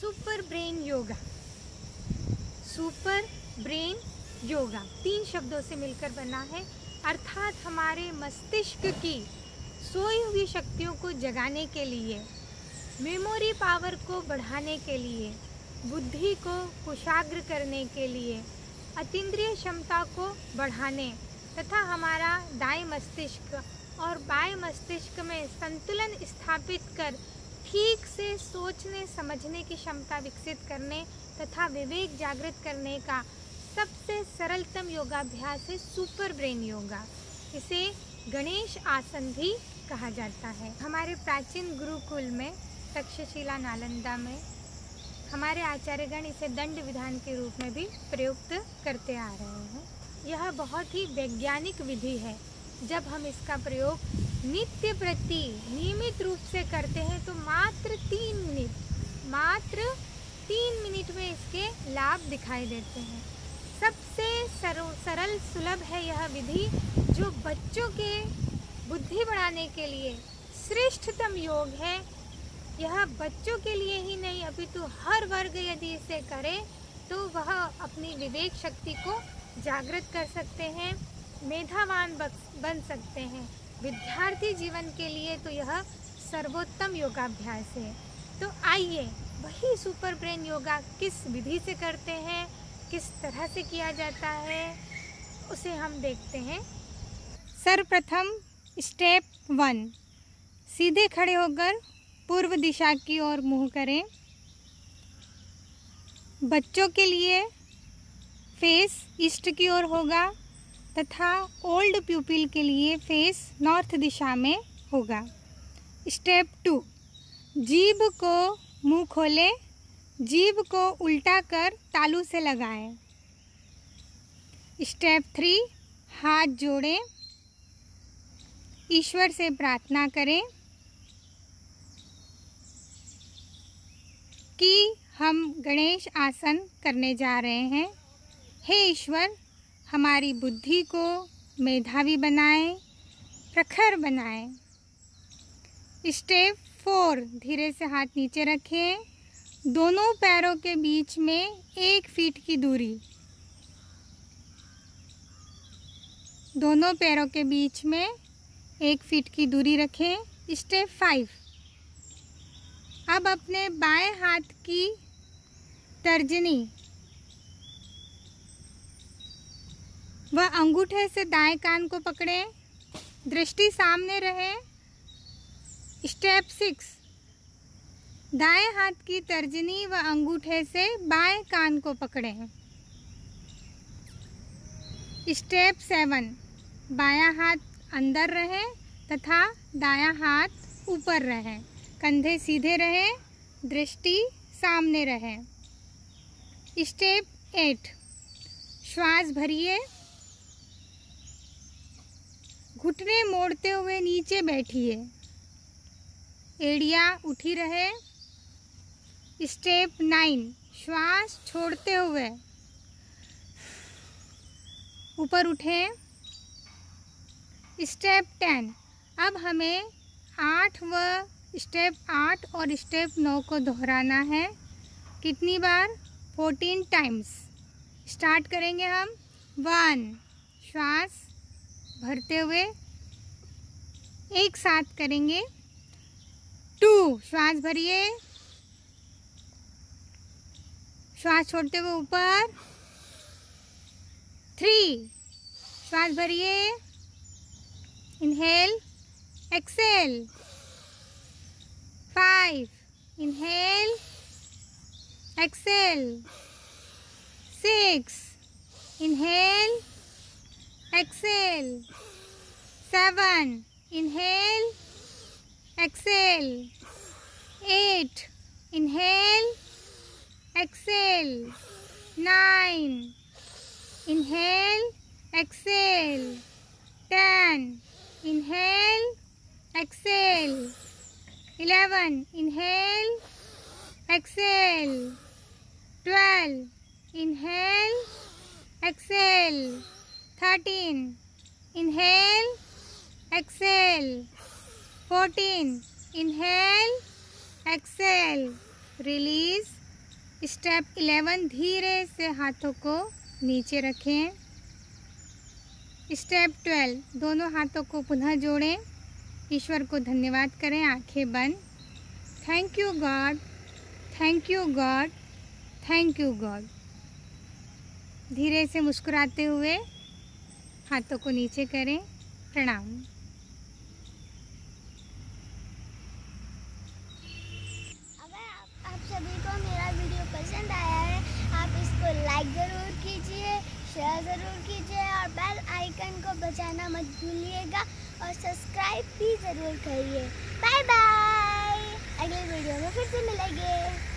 Super brain yoga. Super brain yoga 3 शब्दों से मिलकर बना है, अर्थात हमारे मस्तिष्क की सोई हुई शक्तियों को जगाने के लिए, मेमोरी पावर को बढ़ाने के लिए, बुद्धि को कुशाग्र करने के लिए, अतीन्द्रिय क्षमता को बढ़ाने तथा हमारा दाएं मस्तिष्क और बाएं मस्तिष्क में संतुलन स्थापित कर ठीक से सोचने समझने की क्षमता विकसित करने तथा विवेक जागृत करने का सबसे सरलतम योगाभ्यास है सुपर ब्रेन योगा। इसे गणेश आसन भी कहा जाता है। हमारे प्राचीन गुरुकुल में तक्षशिला नालंदा में हमारे आचार्यगण इसे दंड विधान के रूप में भी प्रयुक्त करते आ रहे हैं। यह बहुत ही वैज्ञानिक विधि है। जब हम इसका प्रयोग नित्य प्रति नियमित रूप से करते हैं तो मात्र 3 मिनट में इसके लाभ दिखाई देते हैं। सबसे सरल सुलभ है यह विधि, जो बच्चों के बुद्धि बढ़ाने के लिए श्रेष्ठतम योग है। यह बच्चों के लिए ही नहीं अपितु हर वर्ग यदि इसे करे तो वह अपनी विवेक शक्ति को जागृत कर सकते हैं, मेधावान बन सकते हैं। विद्यार्थी जीवन के लिए तो यह सर्वोत्तम योगाभ्यास है। तो आइए वही सुपर ब्रेन योगा किस विधि से करते हैं, किस तरह से किया जाता है, उसे हम देखते हैं। सर्वप्रथम स्टेप 1, सीधे खड़े होकर पूर्व दिशा की ओर मुँह करें। बच्चों के लिए फेस ईस्ट की ओर होगा तथा ओल्ड प्यूपिल के लिए फेस नॉर्थ दिशा में होगा। स्टेप 2, जीभ को मुंह खोलें, जीभ को उल्टा कर तालू से लगाएं। स्टेप 3, हाथ जोड़ें, ईश्वर से प्रार्थना करें कि हम गणेश आसन करने जा रहे हैं। हे ईश्वर, हमारी बुद्धि को मेधावी बनाएं, प्रखर बनाएं। स्टेप 4, धीरे से हाथ नीचे रखें, दोनों पैरों के बीच में 1 फीट की दूरी, दोनों पैरों के बीच में 1 फीट की दूरी रखें। स्टेप 5, अब अपने बाएं हाथ की तर्जनी व अंगूठे से दाएं कान को पकड़ें, दृष्टि सामने रहे। स्टेप 6, दाएं हाथ की तर्जनी व अंगूठे से बाएं कान को पकड़ें। स्टेप 7, बायां हाथ अंदर रहे तथा दायां हाथ ऊपर रहे, कंधे सीधे रहे, दृष्टि सामने रहे। स्टेप 8, श्वास भरिए, घुटने मोड़ते हुए नीचे बैठिए, एड़ियाँ उठी रहे। स्टेप 9, श्वास छोड़ते हुए ऊपर उठें। स्टेप 10, अब हमें स्टेप 8 और स्टेप 9 को दोहराना है। कितनी बार? 14 टाइम्स। स्टार्ट करेंगे हम। 1, श्वास भरते हुए एक साथ करेंगे। 2, श्वास भरिए, श्वास छोड़ते हुए ऊपर। 3, श्वास भरिए, inhale, exhale. 5, inhale, exhale. 6, inhale, exhale. 7, inhale, exhale. 8, inhale, exhale. 9, inhale, exhale. 10, inhale, exhale. 11, inhale, exhale. 12, inhale, exhale. 13, inhale, exhale. 14, inhale, exhale, release, step 11, धीरे से हाथों को नीचे रखें। स्टेप 12, दोनों हाथों को पुनः जोड़ें। ईश्वर को धन्यवाद करें, आंखें बंद। Thank you God, thank you God, thank you God. धीरे से मुस्कुराते हुए हाथों को नीचे करें। प्रणाम। अगर आप सभी को मेरा वीडियो पसंद आया है, आप इसको लाइक ज़रूर कीजिए, शेयर ज़रूर कीजिए और बेल आइकन को बजाना मत भूलिएगा और सब्सक्राइब भी ज़रूर करिए। बाय बाय, अगले वीडियो में फिर से मिलेंगे।